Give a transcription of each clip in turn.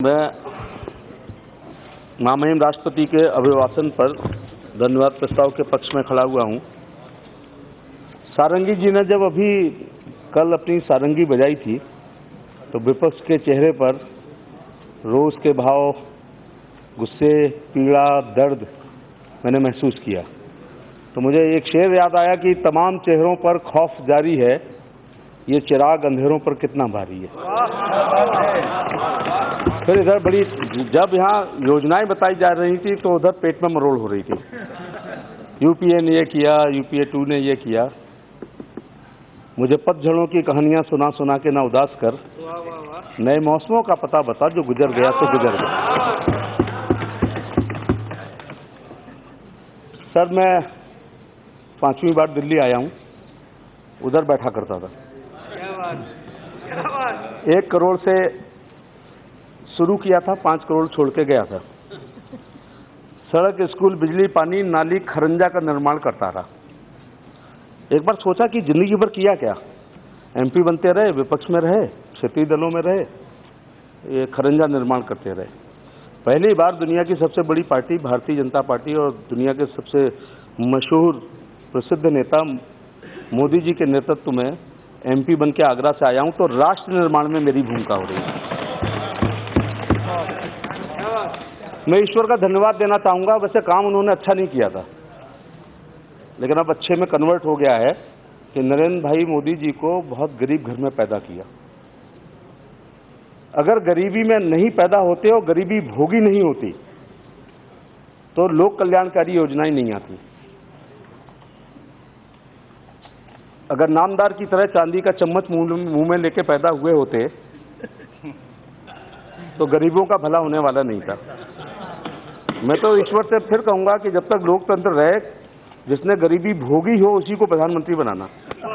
मैं महामहिम राष्ट्रपति के अभिभाषण पर धन्यवाद प्रस्ताव के पक्ष में खड़ा हुआ हूं। सारंगी जी ने जब अभी कल अपनी सारंगी बजाई थी तो विपक्ष के चेहरे पर रोष के भाव, गुस्से, पीड़ा, दर्द मैंने महसूस किया। तो मुझे एक शेर याद आया कि तमाम चेहरों पर खौफ जारी है, ये चिराग अंधेरों पर कितना भारी है। फिर इधर बड़ी, जब यहाँ योजनाएं बताई जा रही थी तो उधर पेट में मरोड़ हो रही थी। यूपीए ने ये किया, यूपीए 2 ने ये किया। मुझे पतझड़ों की कहानियां सुना सुना के ना उदास कर, नए मौसमों का पता बता, जो गुजर गया तो गुजर गया। सर, मैं 5वीं बार दिल्ली आया हूं, उधर बैठा करता था। 1 करोड़ से शुरू किया था, 5 करोड़ छोड़ के गया था। सड़क, स्कूल, बिजली, पानी, नाली, खरंजा का निर्माण करता रहा। एक बार सोचा कि जिंदगी भर किया क्या। एमपी बनते रहे, विपक्ष में रहे, क्षेत्रीय दलों में रहे, ये खरंजा निर्माण करते रहे। पहली बार दुनिया की सबसे बड़ी पार्टी भारतीय जनता पार्टी और दुनिया के सबसे मशहूर प्रसिद्ध नेता मोदी जी के नेतृत्व में एमपी बन के आगरा से आया हूं, तो राष्ट्र निर्माण में मेरी भूमिका हो रही है। मैं ईश्वर का धन्यवाद देना चाहूंगा। वैसे काम उन्होंने अच्छा नहीं किया था, लेकिन अब अच्छे में कन्वर्ट हो गया है कि नरेंद्र भाई मोदी जी को बहुत गरीब घर में पैदा किया। अगर गरीबी में नहीं पैदा होते और गरीबी भोगी नहीं होती तो लोक कल्याणकारी योजनाएं नहीं आती। अगर नामदार की तरह चांदी का चम्मच मुंह में लेके पैदा हुए होते तो गरीबों का भला होने वाला नहीं था। मैं तो ईश्वर से फिर कहूंगा कि जब तक लोकतंत्र रहे, जिसने गरीबी भोगी हो उसी को प्रधानमंत्री बनाना।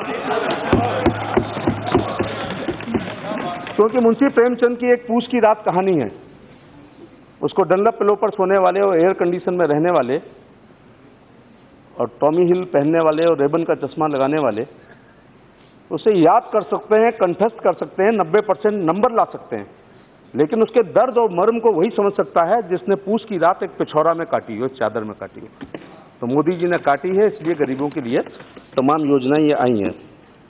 क्योंकि मुंशी प्रेमचंद की एक पूछ की रात कहानी है। उसको डनलप पिलो पर सोने वाले और एयर कंडीशन में रहने वाले और टॉमी हिल पहनने वाले और रेबन का चश्मा लगाने वाले उसे याद कर सकते हैं, कंठस्थ कर सकते हैं, 90% नंबर ला सकते हैं, लेकिन उसके दर्द और मर्म को वही समझ सकता है जिसने पूछ की रात एक पिछौरा में काटी हो, चादर में काटी हो। तो मोदी जी ने काटी है, इसलिए गरीबों के लिए तमाम योजनाएं ये आई हैं।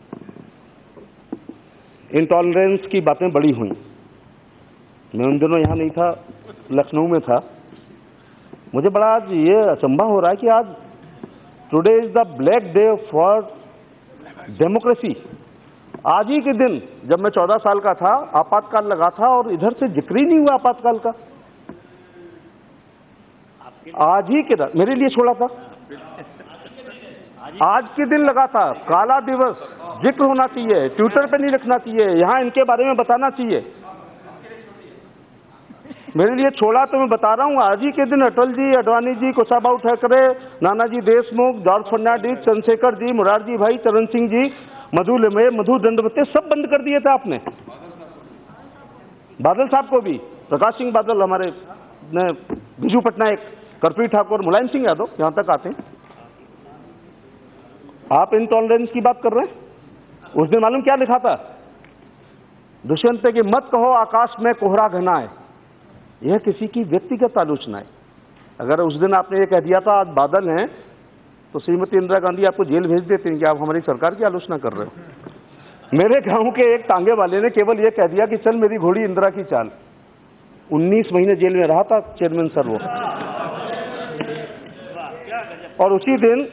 इंटॉलरेंस की बातें बड़ी हुई। मैं उन दिनों यहाँ नहीं था, लखनऊ में था। मुझे बड़ा आज ये अचंभा हो रहा है कि आज today is the black day for democracy. आज ही के दिन जब मैं 14 साल का था, आपातकाल लगा था और इधर से जिक्र ही नहीं हुआ आपातकाल का। आज ही के दिन मेरे लिए छोड़ा था, आज के दिन लगा था। काला दिवस जिक्र होना चाहिए, ट्विटर पे नहीं लिखना चाहिए, यहां इनके बारे में बताना चाहिए। मेरे लिए छोड़ा तो मैं बता रहा हूं। आज ही के दिन अटल जी, अडवाणी जी, कुशाभाऊ ठाकरे, नानाजी देशमुख, जॉर्ज फर्नांडिस, चंद्रशेखर जी, मुरारजी भाई, चरण सिंह जी, मधु लिमये, मधु दंडवते सब बंद कर दिए थे आपने। बादल साहब को भी, प्रकाश सिंह बादल हमारे ने, बिजू पटनायक, कर्पूरी ठाकुर, मुलायम सिंह यादव, यहां तक आते हैं। आप इंटॉलरेंस की बात कर रहे हैं। उस दिन मालूम क्या लिखा था? दुष्यंत की मत कहो आकाश में कोहरा घना है। यह किसी की व्यक्तिगत आलोचना है। अगर उस दिन आपने ये कह दिया था आज बादल हैं, तो श्रीमती इंदिरा गांधी आपको जेल भेज देती हैं कि आप हमारी सरकार की आलोचना कर रहे हो। मेरे गांव के एक टांगे वाले ने केवल ये कह दिया कि चल मेरी घोड़ी इंदिरा की चाल। 19 महीने जेल में रहा था चेयरमैन सर वो। और उसी दिन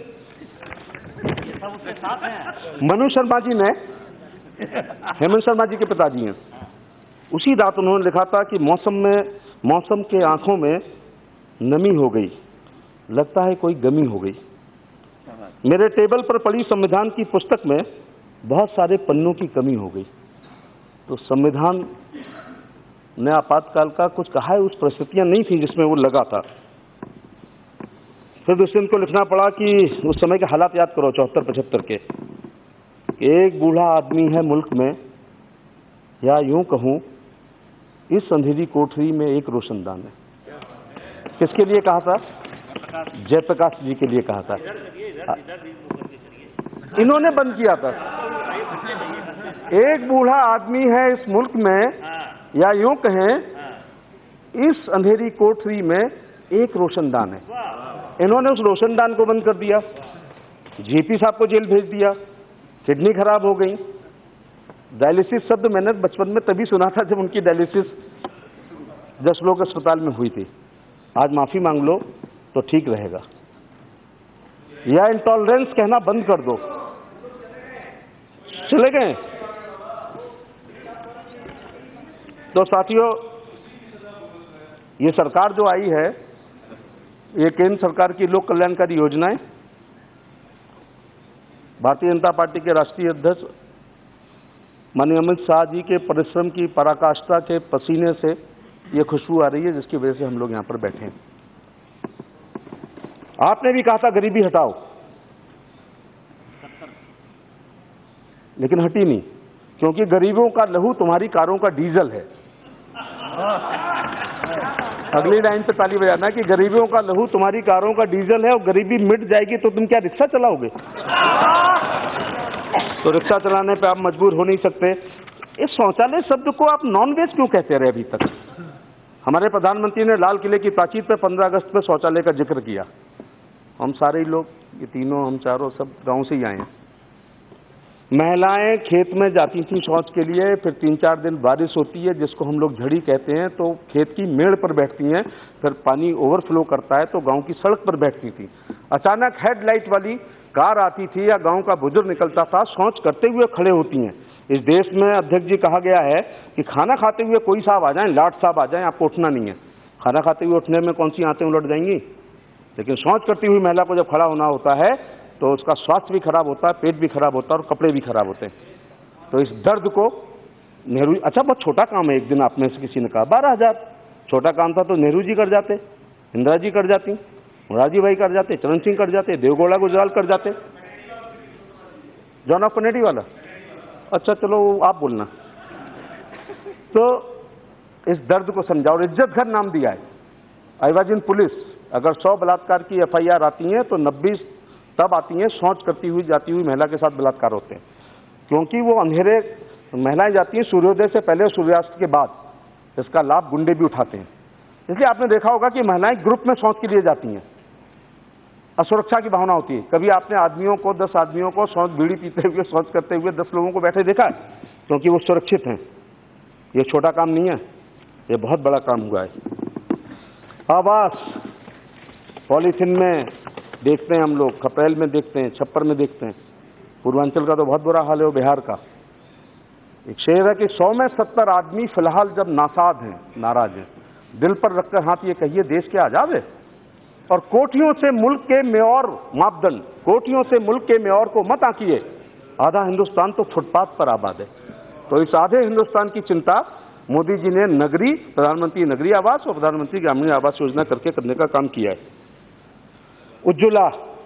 मनु शर्मा जी ने, हेमंत शर्मा जी के पिताजी हैं, उसी रात उन्होंने लिखा था कि मौसम के आंखों में नमी हो गई, लगता है कोई गमी हो गई। मेरे टेबल पर पड़ी संविधान की पुस्तक में बहुत सारे पन्नों की कमी हो गई। तो संविधान ने आपातकाल का कुछ कहा है, उस परिस्थितियां नहीं थी जिसमें वो लगा था। फिर दुष्यंत को लिखना पड़ा कि उस समय के हालात याद करो, 74-75 के। एक बूढ़ा आदमी है मुल्क में, या यूं कहूं इस अंधेरी कोठरी में एक रोशनदान है। किसके लिए कहा था? जयप्रकाश जी के लिए कहा था। इन्होंने बंद किया था। एक बूढ़ा आदमी है इस मुल्क में, या यूं कहें इस अंधेरी कोठरी में एक रोशनदान है। इन्होंने उस रोशनदान को बंद कर दिया, जेपी साहब को जेल भेज दिया, किडनी खराब हो गई। डायलिसिस शब्द मैंने बचपन में तभी सुना था जब उनकी डायलिसिस 10 लोग अस्पताल में हुई थी। आज माफी मांग लो तो ठीक रहेगा, या इंटॉलरेंस कहना बंद कर दो। चले गए। तो साथियों, ये सरकार जो आई है, ये केंद्र सरकार की लोक कल्याणकारी योजनाएं, भारतीय जनता पार्टी के राष्ट्रीय अध्यक्ष माननीय अमित शाह जी के परिश्रम की पराकाष्ठा के पसीने से ये खुशबू आ रही है, जिसकी वजह से हम लोग यहां पर बैठे हैं। आपने भी कहा था गरीबी हटाओ, लेकिन हटी नहीं, क्योंकि गरीबों का लहू तुम्हारी कारों का डीजल है। अगली लाइन पे ताली बजाना कि गरीबों का लहू तुम्हारी कारों का डीजल है, और गरीबी मिट जाएगी तो तुम क्या रिक्शा चलाओगे? तो रिक्शा चलाने पे आप मजबूर हो नहीं सकते। इस शौचालय शब्द को आप नॉन वेज क्यों कहते रहे अभी तक? हमारे प्रधानमंत्री ने लाल किले की प्राचीर पे 15 अगस्त पे शौचालय का जिक्र किया। हम सारे लोग, ये तीनों, हम चारों सब गांव से ही आए हैं। महिलाएं खेत में जाती थी शौच के लिए, फिर 3-4 दिन बारिश होती है जिसको हम लोग झड़ी कहते हैं, तो खेत की मेड़ पर बैठती हैं, फिर पानी ओवरफ्लो करता है तो गांव की सड़क पर बैठती थी। अचानक हेडलाइट वाली कार आती थी या गांव का बुजुर्ग निकलता था, शौच करते हुए खड़े होती हैं। इस देश में अध्यक्ष जी कहा गया है कि खाना खाते हुए कोई साहब आ जाएं, लाट साहब आ जाएं, आपको उठना नहीं है। खाना खाते हुए उठने में कौन सी आंतें उलट जाएंगी? लेकिन शौच करती हुई महिला को जब खड़ा होना होता है तो उसका स्वास्थ्य भी खराब होता है, पेट भी खराब होता है और कपड़े भी खराब होते हैं। तो इस दर्द को नेहरू, अच्छा बहुत छोटा काम है, एक दिन आप में से किसी ने कहा 12,000 छोटा काम था, तो नेहरू जी कर जाते, इंदिरा जी कर जाती, मोरारजी भाई कर जाते, चरण सिंह कर जाते, देवगौड़ा गुजराल कर जाते, जॉन ऑफ कैनेडी वाला। अच्छा चलो आप बोलना। तो इस दर्द को समझाओ। और इज्जत घर नाम दिया है। I was in police. अगर 100 बलात्कार की FIR आती हैं तो 90 तब आती हैं शौच करती हुई जाती हुई महिला के साथ बलात्कार होते हैं, क्योंकि वो अंधेरे महिलाएं जाती हैं सूर्योदय से पहले और सूर्यास्त के बाद। इसका लाभ गुंडे भी उठाते हैं। इसलिए आपने देखा होगा कि महिलाएं ग्रुप में शौच के लिए जाती हैं। असुरक्षा की भावना होती है। कभी आपने आदमियों को 10 आदमियों को शौच बीड़ी पीते हुए शौच करते हुए 10 लोगों को बैठे देखा है? क्योंकि वो सुरक्षित हैं। ये छोटा काम नहीं है, ये बहुत बड़ा काम हुआ है। आवास पॉलीथिन में देखते हैं हम लोग, खपरेल में देखते हैं, छप्पर में देखते हैं। पूर्वांचल का तो बहुत बुरा हाल है, वो बिहार का। एक शेर है कि 100 में 70 आदमी फिलहाल जब नासाद हैं, नाराज हैं, दिल पर रखकर हाथ ये कहिए देश क्या आजाद है। और कोठियों से मुल्क के मेयर मापदंड, कोठियों से मुल्क के मेयर को मत आंकिए, आधा हिंदुस्तान तो फुटपाथ पर आबाद है। तो इस आधे हिंदुस्तान की चिंता मोदी जी ने नगरी, प्रधानमंत्री नगरीय आवास और प्रधानमंत्री ग्रामीण आवास योजना करके करने का काम किया है। उज्ज्वला,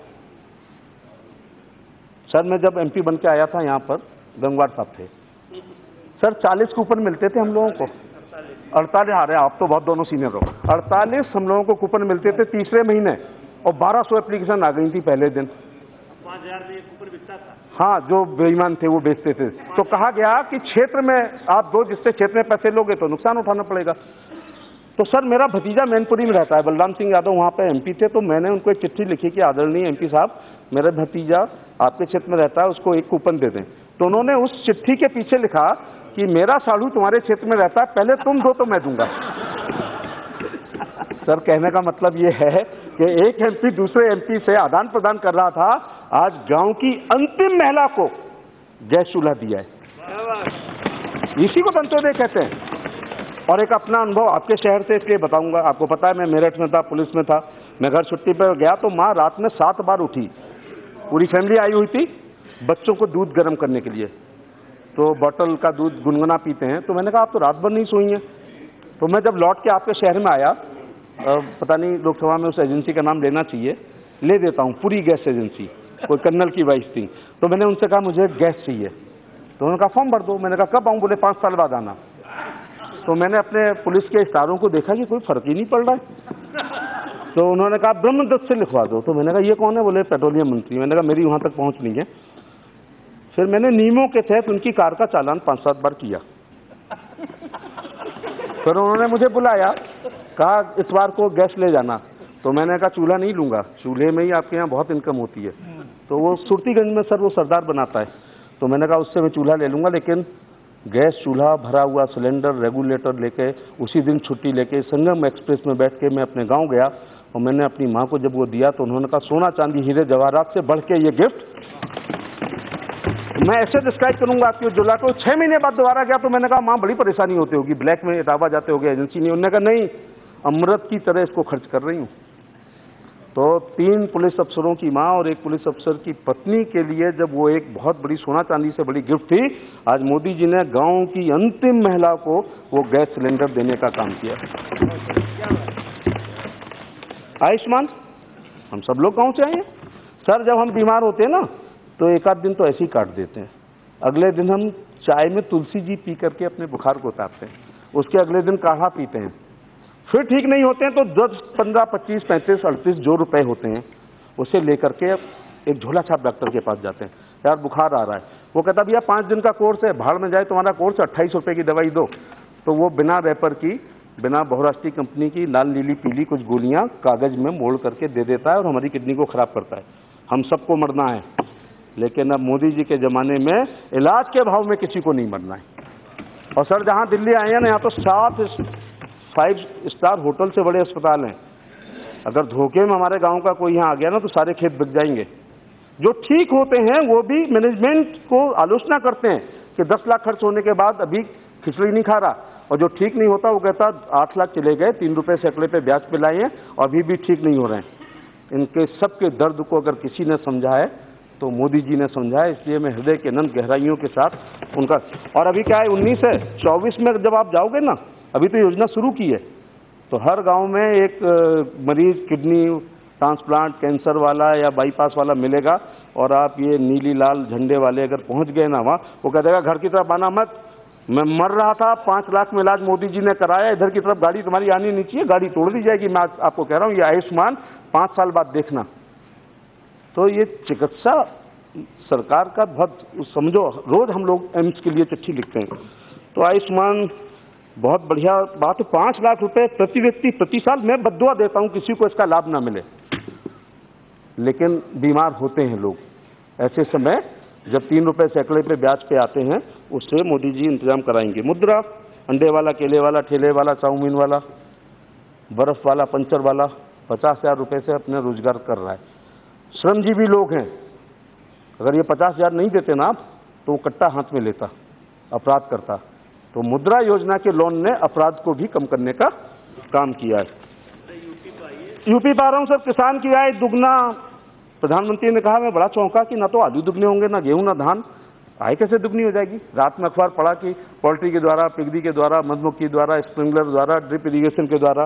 सर मैं जब MP बन के आया था यहाँ पर, गंगवार साहब थे सर, 40 कूपन मिलते थे हम लोगों को। 48 आ रहे, आप तो बहुत दोनों सीनियर हो। 48 हम लोगों को कूपन मिलते थे तीसरे महीने, और 1200 एप्लीकेशन आ गई थी पहले दिन। 5,000 में कूपन बिकता था। हाँ, जो बेईमान थे वो बेचते थे। तो कहा गया कि क्षेत्र में आप दो जिससे क्षेत्र में पैसे लोगे तो नुकसान उठाना पड़ेगा। तो सर मेरा भतीजा मैनपुरी में रहता है, बलराम सिंह यादव वहाँ पे MP थे, तो मैंने उनको एक चिट्ठी लिखी कि आदरणीय MP साहब, मेरा भतीजा आपके क्षेत्र में रहता है, उसको एक कूपन दे दें। तो उन्होंने उस चिट्ठी के पीछे लिखा कि मेरा साढ़ू तुम्हारे क्षेत्र में रहता है, पहले तुम दो तो मैं दूंगा। सर कहने का मतलब ये है कि एक MP दूसरे MP से आदान प्रदान कर रहा था। आज गांव की अंतिम महिला को गैस चूल्हा दिया है। इसी को अंत्योदय कहते हैं। और एक अपना अनुभव आपके शहर से इसलिए बताऊंगा, आपको पता है मैं मेरठ में था, पुलिस में था। मैं घर छुट्टी पर गया तो माँ रात में 7 बार उठी, पूरी फैमिली आई हुई थी, बच्चों को दूध गर्म करने के लिए। तो बॉटल का दूध गुनगुना पीते हैं। तो मैंने कहा आप तो रात भर नहीं सोई हैं। तो मैं जब लौट के आपके शहर में आया, पता नहीं लोकसभा में उस एजेंसी का नाम लेना चाहिए, ले देता हूँ, पूरी गैस एजेंसी, कोई कर्नल की वाइफ थी। तो मैंने उनसे कहा मुझे गैस चाहिए। तो उन्होंने कहा फॉर्म भर दो। मैंने कहा कब आऊँ? बोले 5 साल बाद आना। तो मैंने अपने पुलिस के इशारों को देखा कि कोई फर्क ही नहीं पड़ रहा है। तो उन्होंने कहा ब्रह्मदत्त से लिखवा दो। तो मैंने कहा ये कौन है? बोले पेट्रोलियम मंत्री। मैंने कहा मेरी वहाँ तक पहुँच नहीं है। फिर मैंने नियमों के तहत उनकी कार का चालान 5-7 बार किया। फिर उन्होंने मुझे बुलाया, कहा इतवार को गैस ले जाना। तो मैंने कहा चूल्हा नहीं लूँगा, चूल्हे में ही आपके यहाँ बहुत इनकम होती है। तो वो सुरतीगंज में सर वो सरदार बनाता है, तो मैंने कहा उससे मैं चूल्हा ले लूँगा, लेकिन गैस चूल्हा भरा हुआ सिलेंडर रेगुलेटर लेके उसी दिन छुट्टी लेके संगम एक्सप्रेस में बैठ के मैं अपने गांव गया। और मैंने अपनी माँ को जब वो दिया तो उन्होंने कहा सोना चांदी हीरे जवाहरात से बढ़ के ये गिफ्ट मैं ऐसे डिस्क्राइब करूंगा आपकी उज्ज्वला को। 6 महीने बाद दोबारा गया तो मैंने कहा माँ बड़ी परेशानी होती होगी, ब्लैक में इटावा जाते होगे एजेंसी नहीं। उन्होंने कहा नहीं, अमृत की तरह इसको खर्च कर रही हूँ। तो 3 पुलिस अफसरों की माँ और 1 पुलिस अफसर की पत्नी के लिए जब वो एक बहुत बड़ी सोना चांदी से बड़ी गिफ्ट थी, आज मोदी जी ने गांव की अंतिम महिला को वो गैस सिलेंडर देने का काम किया। आयुष्मान, हम सब लोग गांव से आए हैं सर। जब हम बीमार होते हैं ना तो एक आध दिन तो ऐसे ही काट देते हैं, अगले दिन हम चाय में तुलसी जी पी करके अपने बुखार को उतारते हैं, उसके अगले दिन काढ़ा पीते हैं, फिर ठीक नहीं होते हैं तो 10, 15, 25, 35, 38 जो रुपए होते हैं उसे लेकर के एक झोला छाप डॉक्टर के पास जाते हैं। यार बुखार आ रहा है, वो कहता भैया 5 दिन का कोर्स है, भाड़ में जाए तुम्हारा कोर्स, 28 रुपए की दवाई दो। तो वो बिना रैपर की, बिना बहुराष्ट्रीय कंपनी की लाल नीली पीली कुछ गोलियां कागज में मोड़ करके दे देता है और हमारी किडनी को खराब करता है। हम सबको मरना है, लेकिन अब मोदी जी के जमाने में इलाज के भाव में किसी को नहीं मरना है। और सर जहां दिल्ली आए हैं ना, यहाँ तो 5 स्टार होटल से बड़े अस्पताल हैं। अगर धोखे में हमारे गांव का कोई यहाँ आ गया ना तो सारे खेत बिक जाएंगे। जो ठीक होते हैं वो भी मैनेजमेंट को आलोचना करते हैं कि 10 लाख खर्च होने के बाद अभी खिचड़ी नहीं खा रहा, और जो ठीक नहीं होता वो कहता 8 लाख चले गए, 3 रुपए सैकड़े पे ब्याज पे लाए हैं और अभी भी ठीक नहीं हो रहे हैं। इनके सबके दर्द को अगर किसी ने समझा है तो मोदी जी ने समझा है। इसलिए मैं हृदय के अनंत गहराइयों के साथ उनका, और अभी क्या है 19 है, 24 में जब आप जाओगे ना, अभी तो योजना शुरू की है, तो हर गांव में एक मरीज किडनी ट्रांसप्लांट, कैंसर वाला या बाईपास वाला मिलेगा। और आप ये नीली लाल झंडे वाले अगर पहुंच गए ना वहाँ, वो कह देगा घर की तरफ आना मत, मैं मर रहा था, 5 लाख में इलाज मोदी जी ने कराया, इधर की तरफ गाड़ी तुम्हारी आनी नहीं चाहिए, गाड़ी तोड़ दी जाएगी। मैं आपको कह रहा हूँ ये आयुष्मान 5 साल बाद देखना। तो ये चिकित्सा सरकार का बहुत, समझो रोज हम लोग एम्स के लिए चिट्ठी लिखते हैं। तो आयुष्मान बहुत बढ़िया बात है। 5 लाख रुपए प्रति व्यक्ति प्रति साल। मैं बद्दुआ देता हूं किसी को इसका लाभ ना मिले, लेकिन बीमार होते हैं लोग। ऐसे समय जब 3 रुपए सैकड़े पे ब्याज पे आते हैं, उससे मोदी जी इंतजाम कराएंगे। मुद्रा, अंडे वाला, केले वाला, ठेले वाला, चाउमीन वाला, बर्फ वाला, पंचर वाला 50,000 रुपए से अपना रोजगार कर रहा है। श्रमजीवी लोग हैं, अगर ये 50,000 नहीं देते ना आप, तो वो कट्टा हाथ में लेता, अपराध करता। तो मुद्रा योजना के लोन ने अपराध को भी कम करने का काम किया है। यूपी पा रहा हूँ सर। किसान की आय दुगना, प्रधानमंत्री ने कहा, मैं बड़ा चौंका कि ना तो आलू दुगने होंगे, ना गेहूं, ना धान, आय कैसे दुगनी हो जाएगी। रात में अखबार पढ़ा कि पोल्ट्री के द्वारा, पिगरी के द्वारा, मधुमक्खी द्वारा, स्प्रिंकलर द्वारा, ड्रिप इरीगेशन के द्वारा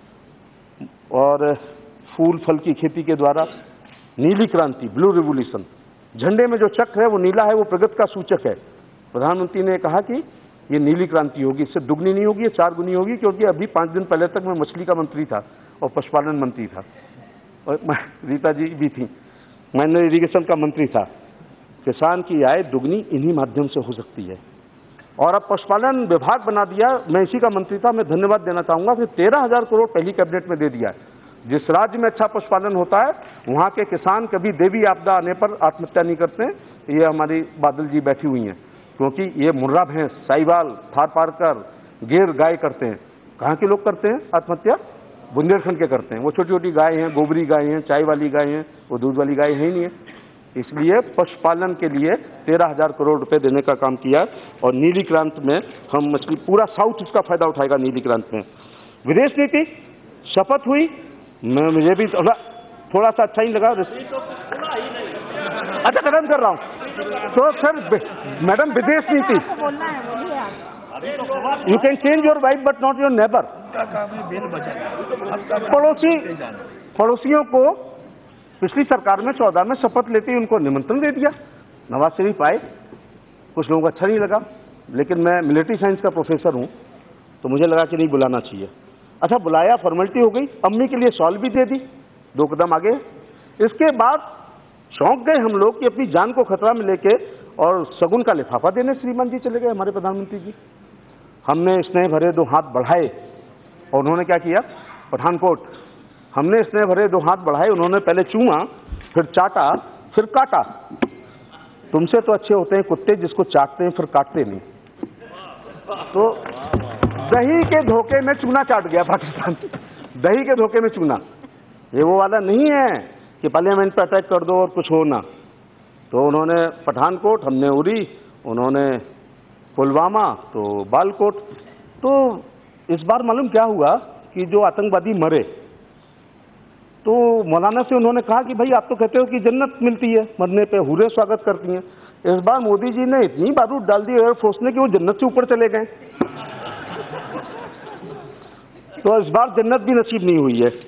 और फूल फल की खेती के द्वारा नीली क्रांति, ब्लू रिवोल्यूशन। झंडे में जो चक्र है वो नीला है, वो प्रगति का सूचक है। प्रधानमंत्री ने कहा कि ये नीली क्रांति होगी, इससे दुगनी नहीं होगी, ये 4 गुनी होगी। क्योंकि अभी 5 दिन पहले तक मैं मछली का मंत्री था और पशुपालन मंत्री था, और रीता जी भी थी, मैंने इरीगेशन का मंत्री था। किसान की आय दुगनी इन्हीं माध्यम से हो सकती है। और अब पशुपालन विभाग बना दिया, मैं इसी का मंत्री था, मैं धन्यवाद देना चाहूंगा। फिर 13,000 करोड़ पहली कैबिनेट में दे दिया है। जिस राज्य में अच्छा पशुपालन होता है वहाँ के किसान कभी देवी आपदा आने पर आत्महत्या नहीं करते हैं। ये हमारी बादल जी बैठी हुई हैं, क्योंकि ये मुर्रा भैंस, साहिवाल, थार पारकर, गिर गाय करते हैं। कहाँ के लोग करते हैं आत्महत्या? बुंदेलखंड के करते हैं। वो छोटी छोटी गाय हैं, गोबरी गाय हैं, चाय वाली गाय हैं, वो दूध वाली गाय है ही नहीं है। इसलिए पशुपालन के लिए 13,000 करोड़ रुपए देने का काम किया। और नीली क्रांति में हम मछली, पूरा साउथ इसका फायदा उठाएगा नीली क्रांति में। विदेश नीति शपथ हुई, मुझे भी थोड़ा सा अच्छा ही लगा। अच्छा खत्म कर रहा हूँ। तो सर मैडम, विदेश नीति, you can change your wife but not your neighbour. पड़ोसियों को पिछली सरकार में 14 में शपथ लेते ही उनको निमंत्रण दे दिया। नवाज शरीफ आए, कुछ लोगों को अच्छा नहीं लगा, लेकिन मैं मिलिट्री साइंस का प्रोफेसर हूं तो मुझे लगा कि नहीं, बुलाना चाहिए। अच्छा बुलाया, फॉर्मेलिटी हो गई, अम्मी के लिए शॉल भी दे दी, 2 कदम आगे। इसके बाद चौंक गए हम लोग कि अपनी जान को खतरा में लेके और सगुन का लिफाफा देने श्रीमान जी चले गए हमारे प्रधानमंत्री जी। हमने स्नेह भरे दो हाथ बढ़ाए और उन्होंने क्या किया, पठानकोट, हमने स्नेह भरे दो हाथ बढ़ाए, उन्होंने पहले चूमा, फिर चाटा, फिर काटा। तुमसे तो अच्छे होते हैं कुत्ते जिसको चाटते हैं फिर काटते नहीं। तो दही के धोखे में चूना चाट गया पाकिस्तान, दही के धोखे में चूना। ये वो वाला नहीं है कि पार्लियामेंट पर अटैक कर दो और कुछ हो ना। तो उन्होंने पठानकोट, हमने उरी, उन्होंने पुलवामा, तो बालकोट। तो इस बार मालूम क्या हुआ कि जो आतंकवादी मरे, तो मौलाना से उन्होंने कहा कि भाई आप तो कहते हो कि जन्नत मिलती है मरने पे, हुरे स्वागत करती हैं। इस बार मोदी जी ने इतनी बारूद डाल दी एयरफोर्स ने कि वो जन्नत से ऊपर चले गए। तो इस बार जन्नत भी नसीब नहीं हुई है।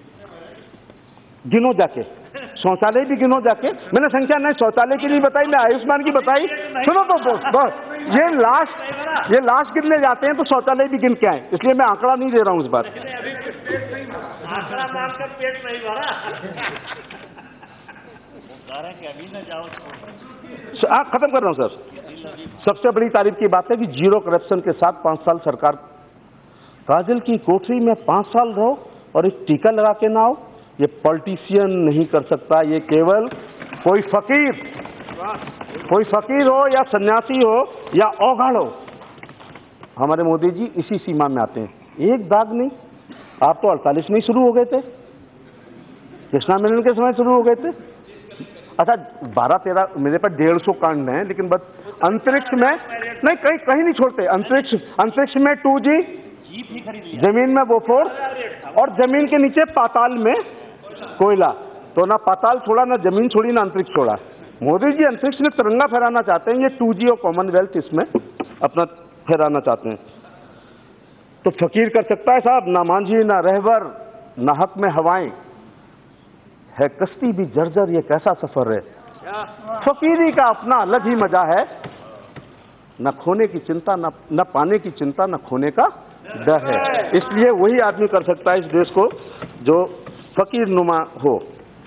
गिनो जाके, शौचालय भी गिनो जाके। मैंने संख्या नहीं शौचालय की नहीं बताई, मैं आयुष्मान की बताई। सुनो तो बस ये लाश गिनने जाते हैं तो शौचालय भी गिन के आए, इसलिए मैं आंकड़ा नहीं दे रहा हूं इस बार। आंकड़ा मानकर पेट नहीं भरा, अभी न जाओ। खत्म कर रहा हूं सर। सबसे बड़ी तारीफ की बात है कि जीरो करप्शन के साथ 5 साल सरकार। काजल की कोठरी में 5 साल रहो और एक टीका लगा के ना आओ, ये पॉलिटिशियन नहीं कर सकता। ये केवल कोई फकीर हो या सन्यासी हो या औघड़ हो, हमारे मोदी जी इसी सीमा में आते हैं। एक दाग नहीं। आप तो 48 में ही शुरू हो गए थे, कृष्णा मेनन के समय शुरू हो गए थे। अच्छा 12-13 मेरे पास 150 कांड हैं, लेकिन बस अंतरिक्ष में नहीं, कहीं नहीं छोड़ते। अंतरिक्ष में 2G, जमीन में बोफोर्स और जमीन के नीचे पाताल में कोयला। तो ना पाताल छोड़ा, ना जमीन छोड़ी, ना अंतरिक्ष छोड़ा। मोदी जी अंतरिक्ष में तिरंगा फहराना चाहते हैं, ये 2G और कॉमनवेल्थ इसमें अपना फहराना चाहते हैं। तो फकीर कर सकता है साहब, ना मांझी, ना रहबर, ना हक में हवाएं, है कश्ती भी जर्जर, ये कैसा सफर है। फकीरी का अपना अलग ही मजा है, न खोने की चिंता, न पाने की चिंता, न खोने का डर है। इसलिए वही आदमी कर सकता है इस देश को जो फकीर नुमा हो।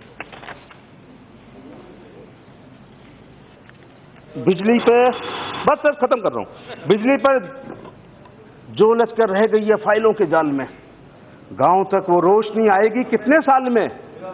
बिजली पे बस सर खत्म कर रहा हूं। बिजली पर जो लश्कर रह गई है फाइलों के जाल में, गांव तक वो रोशनी आएगी कितने साल में।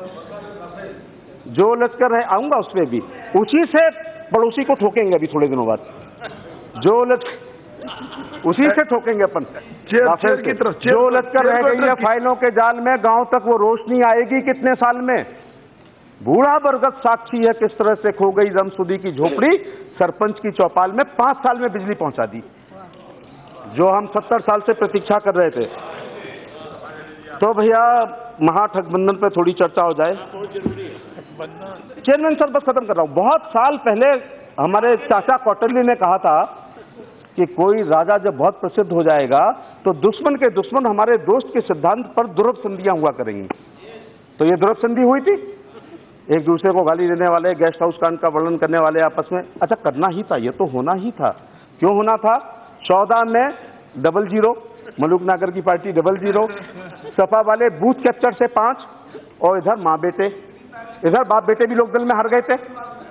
जो लश्कर है, आऊंगा उस पर भी, उसी से पड़ोसी को ठोकेंगे अभी थोड़े दिनों बाद। जो उसी से ठोकेंगे अपन की तरफ। जो लश्कर रह गई है फाइलों के जाल में, गांव तक वो रोशनी आएगी कितने साल में। बूढ़ा बरगद साक्षी है किस तरह से खो गई रमसुदी की झोपड़ी, सरपंच की चौपाल में 5 साल में बिजली पहुंचा दी, जो हम 70 साल से प्रतीक्षा कर रहे थे। तो भैया महागठबंधन पे थोड़ी चर्चा हो जाए। चेयरमैन सर बस खत्म कर रहा हूं। बहुत साल पहले हमारे चाचा कौटल्य ने कहा था कि कोई राजा जब बहुत प्रसिद्ध हो जाएगा तो दुश्मन के दुश्मन हमारे दोस्त के सिद्धांत पर दुर्लभ संधियां हुआ करेंगी। तो ये दुर्लभ संधि हुई थी, एक दूसरे को गाली देने वाले, गेस्ट हाउस कांड का वर्णन करने वाले आपस में। अच्छा करना ही था, ये तो होना ही था। क्यों होना था? 14 में 00, मलूक नागर की पार्टी 00, सपा वाले बूथ कैप्चर से 5, और इधर माँ बेटे, इधर बाप बेटे भी लोकदल में हार गए थे,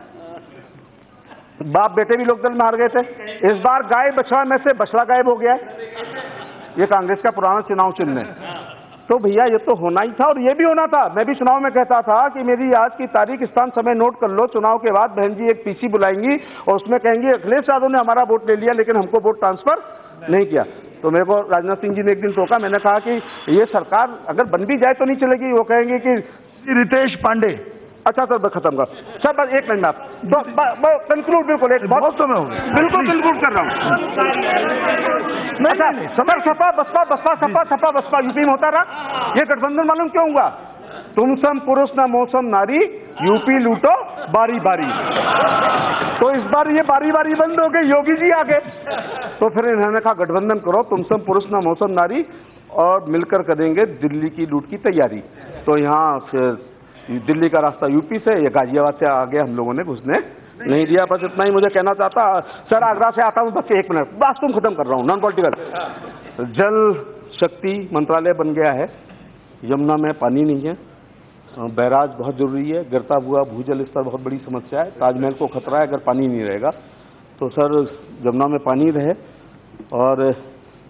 बाप बेटे भी लोकदल में हार गए थे। इस बार गाय बछड़ा में से बछड़ा गायब हो गया है। ये कांग्रेस का पुराना चुनाव चिन्ह है। तो भैया ये तो होना ही था, और ये भी होना था। मैं भी चुनाव में कहता था कि मेरी आज की तारीख स्थान समय नोट कर लो, चुनाव के बाद बहन जी एक पीसी बुलाएंगी और उसमें कहेंगी अखिलेश यादव ने हमारा वोट ले लिया लेकिन हमको वोट ट्रांसफर नहीं किया। तो मेरे को राजनाथ सिंह जी ने एक दिन टोका, मैंने कहा कि ये सरकार अगर बन भी जाए तो नहीं चलेगी। वो कहेंगे कि रितेश पांडे। अच्छा सर खत्म कर सर, बस 1 मिनट आप तो कंक्लूड, बिल्कुल एक बहुत समय हो गया, बिल्कुल कंक्लूड कर रहा हूँ। अच्छा सर, सपा बसपा बसपा सपा सपा बसपा यूपी में होता रहा। ये गठबंधन मालूम क्यों हुआ? तुम सम पुरुष न मौसम नारी, यूपी लूटो बारी बारी। तो इस बार ये बारी बारी बंद हो गई, योगी जी आ गए। तो फिर इन्होंने कहा गठबंधन करो, तुम सम पुरुष न मौसम नारी, और मिलकर करेंगे दिल्ली की लूट की तैयारी। तो यहाँ फिर दिल्ली का रास्ता यूपी से, ये गाजियाबाद से आगे हम लोगों ने घुसने नहीं दिया। बस इतना ही मुझे कहना चाहता। सर आगरा से आता हूँ, बस 1 मिनट, बस तुम खत्म कर रहा हूँ। नॉन पॉलिटिकल जल शक्ति मंत्रालय बन गया है, यमुना में पानी नहीं है, बैराज बहुत जरूरी है, गिरता हुआ भूजल स्तर बहुत बड़ी समस्या है, ताजमहल को खतरा है अगर पानी नहीं रहेगा। तो सर यमुना में पानी रहे और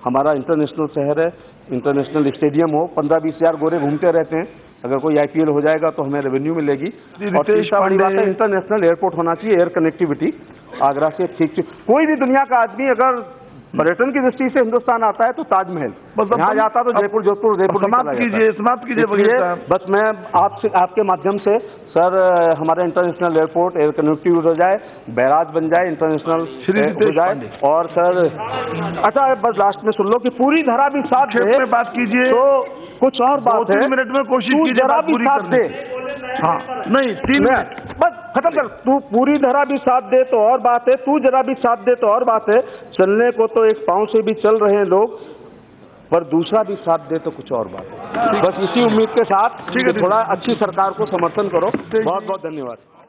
हमारा इंटरनेशनल शहर है, इंटरनेशनल स्टेडियम हो, 15-20 हज़ार गोरे घूमते रहते हैं। अगर कोई IPL हो जाएगा तो हमें रेवेन्यू मिलेगी। और तीसरा बड़ी बात है, इंटरनेशनल एयरपोर्ट होना चाहिए, एयर कनेक्टिविटी आगरा से ठीक। कोई भी दुनिया का आदमी अगर पर्यटन की दृष्टि से हिंदुस्तान आता है तो ताजमहल, यहाँ जाता तो जयपुर, जोधपुर, उदयपुर। समाप्त कीजिए। बस मैं आपसे, आपके माध्यम से सर, हमारा इंटरनेशनल एयरपोर्ट एयर कनेक्टिविटी हो जाए, बैराज बन जाए, इंटरनेशनल हो जाए। और सर अच्छा, बस लास्ट में सुन लो कि पूरी धारा भी साथ दे, बात कीजिए तो कुछ और बात है, 3 मिनट में कोशिश कीजिए जरा भी साथ दे। हाँ नहीं, 3 मिनट बस खत्म कर। तू पूरी धरा भी साथ दे तो और बात है, तू जरा भी साथ दे तो और बात है। चलने को तो एक पांव से भी चल रहे हैं लोग, पर दूसरा भी साथ दे तो कुछ और बात है। बस इसी उम्मीद के साथ थोड़ा अच्छी सरकार को समर्थन करो। बहुत बहुत धन्यवाद।